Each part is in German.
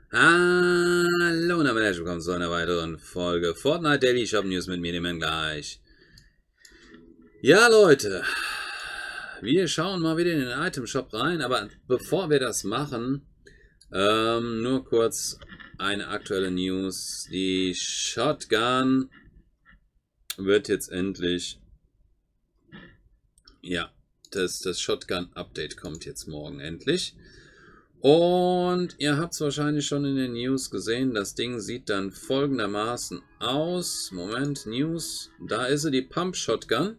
Hallo und herzlich willkommen zu einer weiteren Folge Fortnite Daily Shop News mit mir, dem gleich. Ja, Leute, wir schauen mal wieder in den Item Shop rein, aber bevor wir das machen, nur kurz eine aktuelle News. Die Shotgun wird jetzt endlich, ja, das Shotgun-Update kommt jetzt morgen endlich. Und ihr habt es wahrscheinlich schon in den News gesehen, das Ding sieht dann folgendermaßen aus. Moment, News, da ist sie, die Pump Shotgun.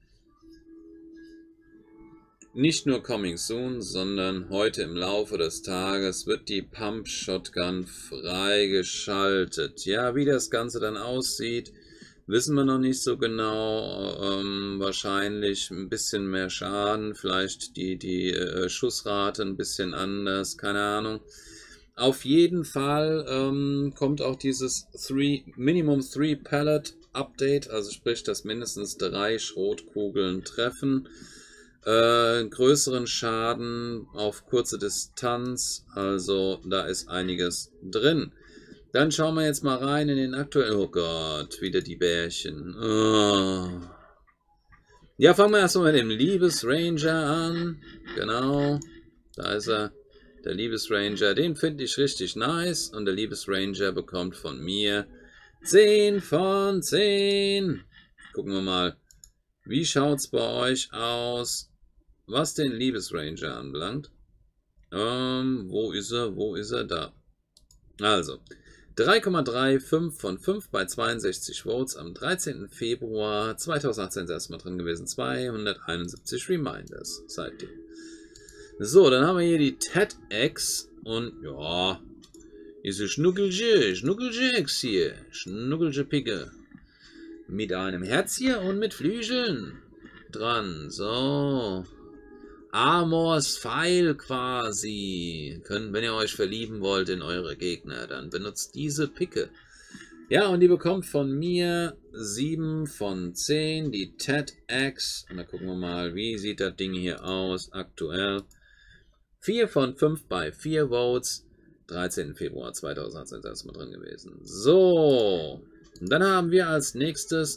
Nicht nur coming soon, sondern heute im Laufe des Tages wird die Pump Shotgun freigeschaltet. Ja, wie das Ganze dann aussieht, wissen wir noch nicht so genau. Wahrscheinlich ein bisschen mehr Schaden, vielleicht die Schussrate ein bisschen anders, keine Ahnung. Auf jeden Fall kommt auch dieses Minimum 3 Pellet Update, also sprich, dass mindestens 3 Schrotkugeln treffen. Größeren Schaden auf kurze Distanz, also da ist einiges drin. Dann schauen wir jetzt mal rein in den aktuellen... Oh Gott, wieder die Bärchen. Oh. Ja, fangen wir erstmal mit dem Liebesranger an. Genau, da ist er. Der Liebesranger, den finde ich richtig nice. Und der Liebesranger bekommt von mir 10 von 10. Gucken wir mal, wie schaut es bei euch aus, was den Liebesranger anbelangt. Wo ist er? Wo ist er? Da. Also, 3,35 von 5 bei 62 Votes am 13. Februar 2018 ist erstmal drin gewesen. 271 Reminders seitdem. So, dann haben wir hier die TEDx und ja, diese Schnuckelje-Ex hier. Schnuckelje-Picke. Mit einem Herz hier und mit Flügeln dran. So. Amors Pfeil quasi. Wenn ihr euch verlieben wollt in eure Gegner, dann benutzt diese Picke. Ja, und die bekommt von mir 7 von 10, die TEDx. Und da gucken wir mal, wie sieht das Ding hier aus aktuell. 4 von 5 bei 4 Votes. 13. Februar 2018 ist erstmal drin gewesen. So. Und dann haben wir als nächstes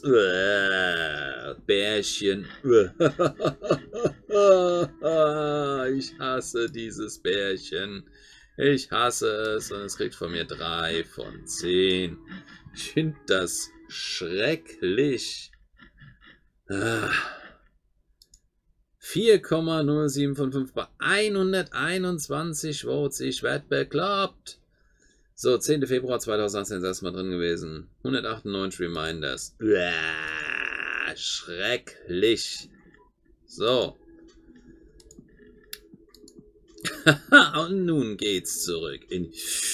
Bärchen. Ich hasse dieses Bärchen. Ich hasse es und es kriegt von mir 3 von 10. Ich finde das schrecklich. 4,07 von 5 bei 121 Votes. Ich werde bekloppt. So, 10. Februar 2018 ist erstmal drin gewesen. 198 Reminders. Schrecklich. So. Und nun geht's zurück in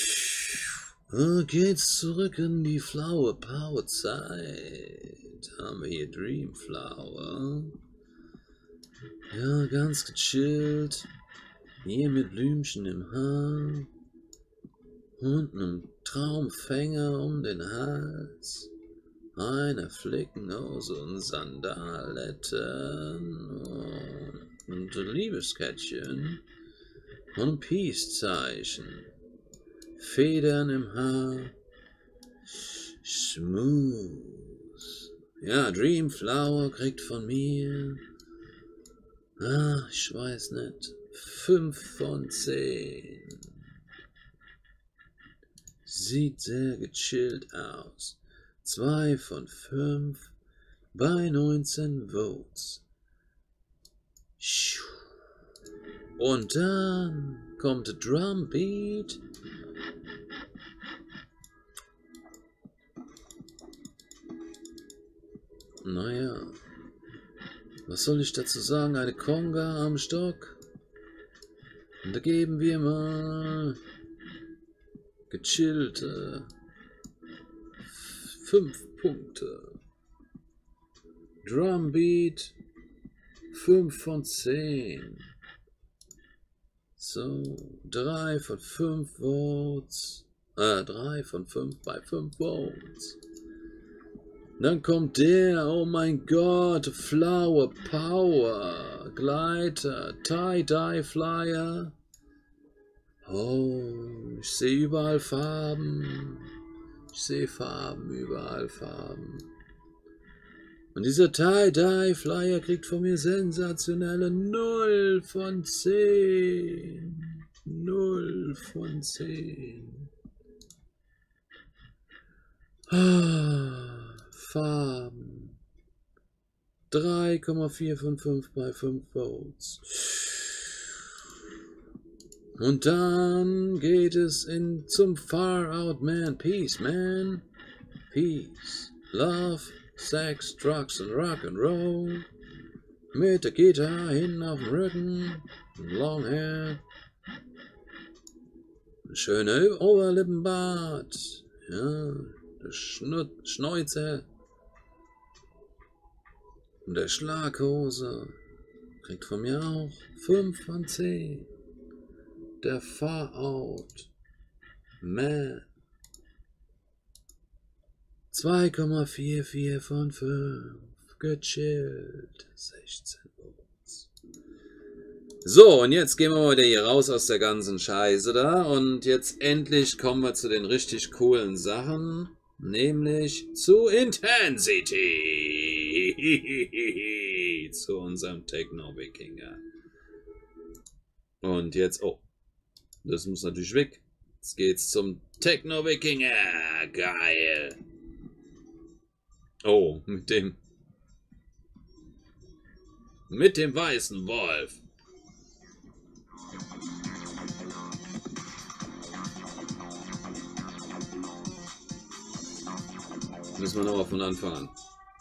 die Flower Power Zeit. Haben wir hier Dream Flower. Ja, ganz gechillt. Hier mit Blümchen im Haar. Und einem Traumfänger um den Hals. Einer Flicknose und Sandaletten. Und ein Liebeskettchen. Und ein Peace-Zeichen. Federn im Haar. Smooth. Ja, Dreamflower kriegt von mir. Ich weiß nicht. 5 von 10. Sieht sehr gechillt aus. 2 von 5 bei 19 Votes. Und dann kommt der Drumbeat. Naja, was soll ich dazu sagen? Eine Conga am Stock. Und da geben wir mal gechillte 5 Punkte. Drumbeat 5 von 10. So, 3 von 5 Votes. 3 von 5 bei 5 Votes. Dann kommt der, oh mein Gott, Flower Power, Gleiter, Tie-Dye Flyer. Oh, ich sehe überall Farben. Ich sehe Farben, überall Farben. Und dieser Tie-Dye-Flyer kriegt von mir sensationelle 0 von 10. 0 von 10. Ah, Farben. 3,455 bei 5 Votes. Und dann geht es zum Far Out Man. Peace, man. Peace. Love, Sex, Drugs and Rock'n'Roll. Mit der Gitarre hinten auf dem Rücken. Long Hair. Schöne Oberlippenbart. Ja, der Schnäuzer. Und der Schlaghose. Kriegt von mir auch 5 von 10. Der Far Out Man. 2,44 von 5. Gechillt. 16 Votes. So, und jetzt gehen wir mal wieder hier raus aus der ganzen Scheiße da. Und jetzt endlich kommen wir zu den richtig coolen Sachen. Nämlich zu Intensity. Zu unserem Techno-Wikinger. Und jetzt, oh. Das muss natürlich weg. Jetzt geht's zum Techno-Wikinger. Geil. Oh, mit dem weißen Wolf. Müssen wir nochmal von Anfang an.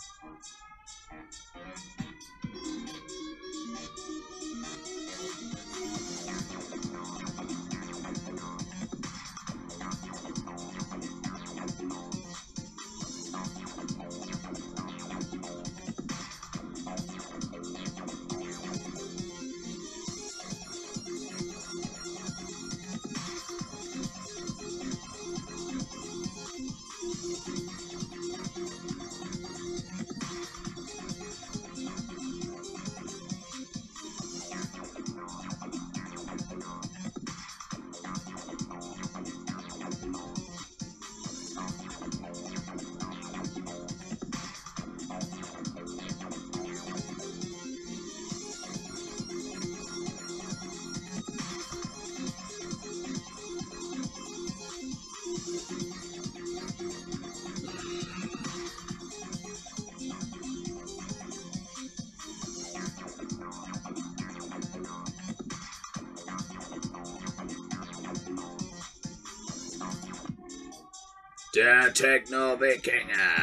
Der Techno-Wikinger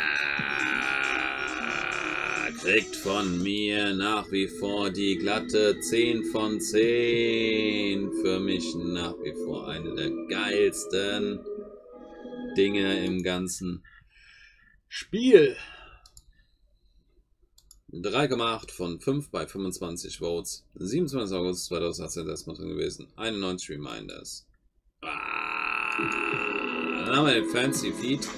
kriegt von mir nach wie vor die glatte 10 von 10. Für mich nach wie vor eine der geilsten Dinge im ganzen Spiel. 3,8 von 5 bei 25 Votes. 27. August 2018 erstmal drin gewesen. 91 Reminders. Dann haben wir den Fancy Feed.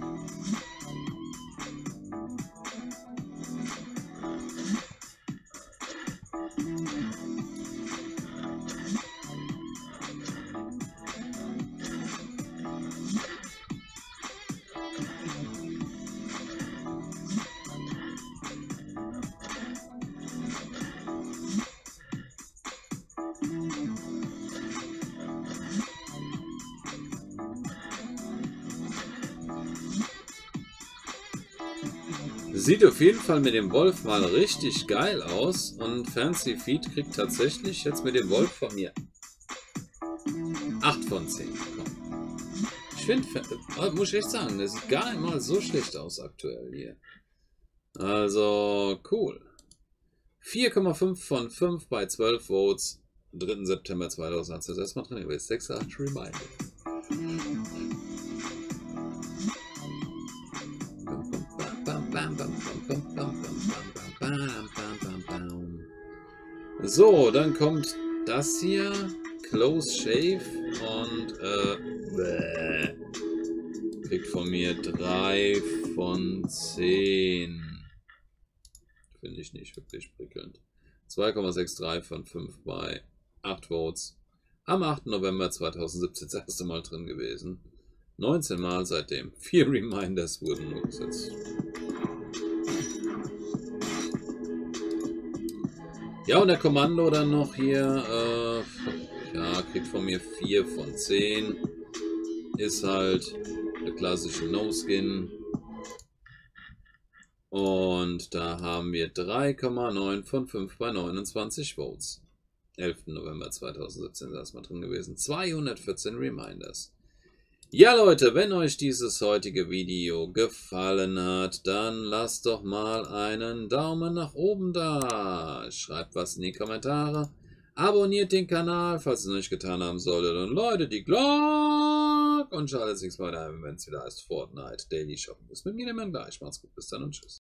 Sieht auf jeden Fall mit dem Wolf mal richtig geil aus und Fancy Feed kriegt tatsächlich jetzt mit dem Wolf von mir 8 von 10. Komm. Ich finde, muss ich echt sagen, der sieht gar nicht mal so schlecht aus aktuell hier. Also, cool. 4,5 von 5 bei 12 Votes. 3. September 2018. Das erstmal drin gewesen. 6,8 Reminder. So, dann kommt das hier. Close Shave und kriegt von mir 3 von 10. Finde ich nicht wirklich prickelnd. 2,63 von 5 bei 8 Votes. Am 8. November 2017 das erste Mal drin gewesen. 19 Mal seitdem. 4 Reminders wurden nur gesetzt. Ja, und der Kommando dann noch hier, ja, kriegt von mir 4 von 10. Ist halt der klassische No-Skin. Und da haben wir 3,9 von 5 bei 29 Votes. 11. November 2017 ist das mal drin gewesen. 214 Reminders. Ja Leute, wenn euch dieses heutige Video gefallen hat, dann lasst doch mal einen Daumen nach oben da. Schreibt was in die Kommentare. Abonniert den Kanal, falls ihr es nicht getan haben solltet. Und Leute, die Glocke und schaltet sich weiter ein, wenn es wieder heißt Fortnite Daily Shopping. Bis mit mir immer gleich. Macht's gut, bis dann und tschüss.